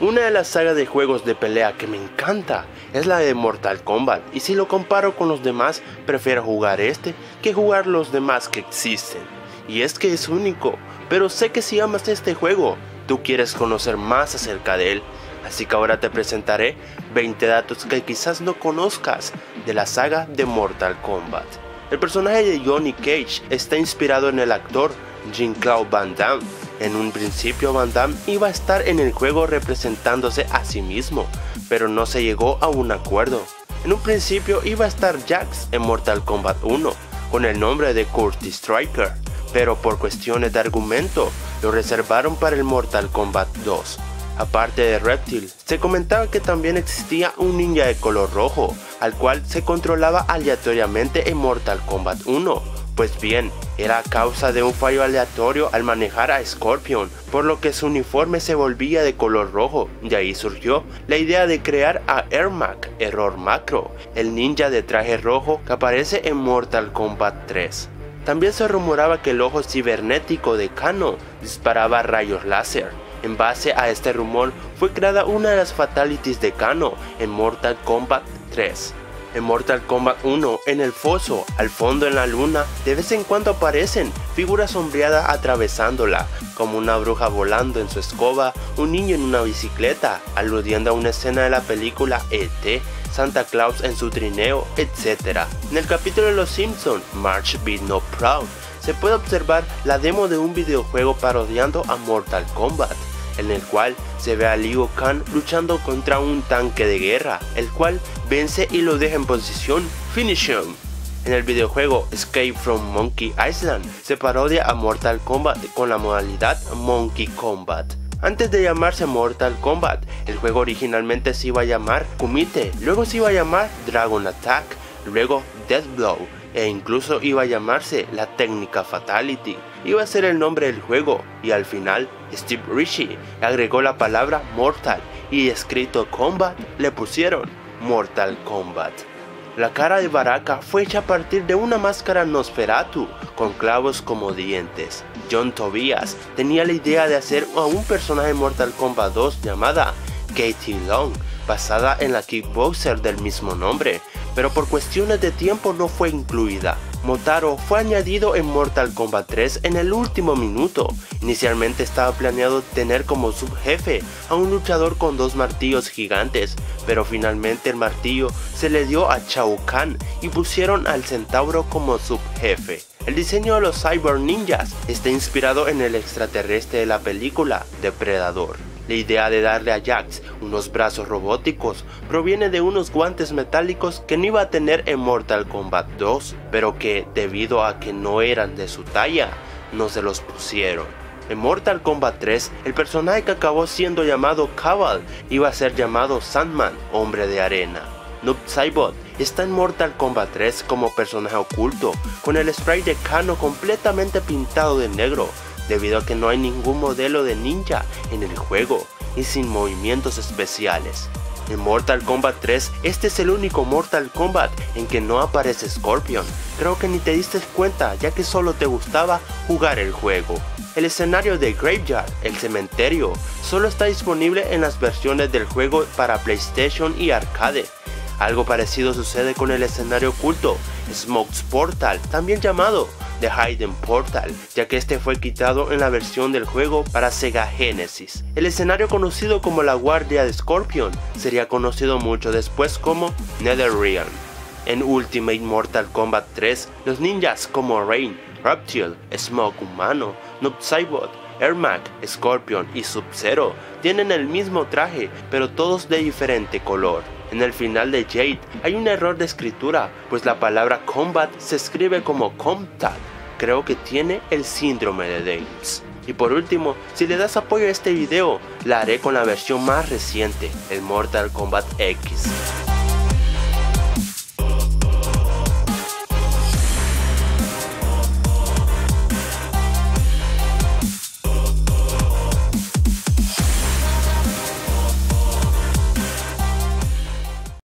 Una de las sagas de juegos de pelea que me encanta es la de Mortal Kombat, y si lo comparo con los demás, prefiero jugar este que jugar los demás que existen. Y es que es único, pero sé que si amas este juego, tú quieres conocer más acerca de él. Así que ahora te presentaré 20 datos que quizás no conozcas de la saga de Mortal Kombat. El personaje de Johnny Cage está inspirado en el actor Jean-Claude Van Damme. En un principio Van Damme iba a estar en el juego representándose a sí mismo, pero no se llegó a un acuerdo. En un principio iba a estar Jax en Mortal Kombat 1 con el nombre de Curtis Striker, pero por cuestiones de argumento lo reservaron para el Mortal Kombat 2. Aparte de Reptile, se comentaba que también existía un ninja de color rojo, al cual se controlaba aleatoriamente en Mortal Kombat 1. Pues bien, era a causa de un fallo aleatorio al manejar a Scorpion, por lo que su uniforme se volvía de color rojo, y ahí surgió la idea de crear a Ermac, Error Macro, el ninja de traje rojo que aparece en Mortal Kombat 3. También se rumoraba que el ojo cibernético de Kano disparaba rayos láser. En base a este rumor fue creada una de las fatalities de Kano en Mortal Kombat 3. En Mortal Kombat 1, en el foso, al fondo en la luna, de vez en cuando aparecen figuras sombreadas atravesándola, como una bruja volando en su escoba, un niño en una bicicleta, aludiendo a una escena de la película E.T., Santa Claus en su trineo, etc. En el capítulo de Los Simpsons, Marge Be Not Proud, se puede observar la demo de un videojuego parodiando a Mortal Kombat, en el cual se ve a Liu Kang luchando contra un tanque de guerra, el cual vence y lo deja en posición Finish Him. En el videojuego Escape from Monkey Island se parodia a Mortal Kombat con la modalidad Monkey Combat. Antes de llamarse Mortal Kombat, el juego originalmente se iba a llamar Kumite, luego se iba a llamar Dragon Attack, luego Death Blow, e incluso iba a llamarse la técnica Fatality. Iba a ser el nombre del juego, y al final Steve Ritchie agregó la palabra Mortal y escrito Kombat le pusieron Mortal Kombat. La cara de Baraka fue hecha a partir de una máscara Nosferatu con clavos como dientes. John Tobias tenía la idea de hacer a un personaje de Mortal Kombat 2 llamada Katie Long, basada en la kickboxer del mismo nombre, pero por cuestiones de tiempo no fue incluida. Motaro fue añadido en Mortal Kombat 3 en el último minuto. Inicialmente estaba planeado tener como subjefe a un luchador con 2 martillos gigantes, pero finalmente el martillo se le dio a Shao Kahn y pusieron al centauro como subjefe. El diseño de los Cyber Ninjas está inspirado en el extraterrestre de la película Depredador. La idea de darle a Jax unos brazos robóticos proviene de unos guantes metálicos que no iba a tener en Mortal Kombat 2, pero que, debido a que no eran de su talla, no se los pusieron. En Mortal Kombat 3, el personaje que acabó siendo llamado Kabal iba a ser llamado Sandman, hombre de arena. Noob Saibot está en Mortal Kombat 3 como personaje oculto, con el spray de Kano completamente pintado de negro, debido a que no hay ningún modelo de ninja en el juego y sin movimientos especiales. En Mortal Kombat 3, este es el único Mortal Kombat en que no aparece Scorpion. Creo que ni te diste cuenta, ya que solo te gustaba jugar el juego. El escenario de Graveyard, el cementerio, solo está disponible en las versiones del juego para PlayStation y Arcade. Algo parecido sucede con el escenario oculto, Smoke's Portal, también llamado The Hidden Portal, ya que este fue quitado en la versión del juego para Sega Genesis. El escenario conocido como la Guardia de Scorpion sería conocido mucho después como NetherRealm. En Ultimate Mortal Kombat 3, los ninjas como Rain, Reptile, Smoke Humano, Noob Saibot, Ermac, Scorpion y Sub-Zero tienen el mismo traje, pero todos de diferente color. En el final de Jade hay un error de escritura, pues la palabra Combat se escribe como Comtat. Creo que tiene el síndrome de Dames. Y por último, si le das apoyo a este video, la haré con la versión más reciente, el Mortal Kombat X.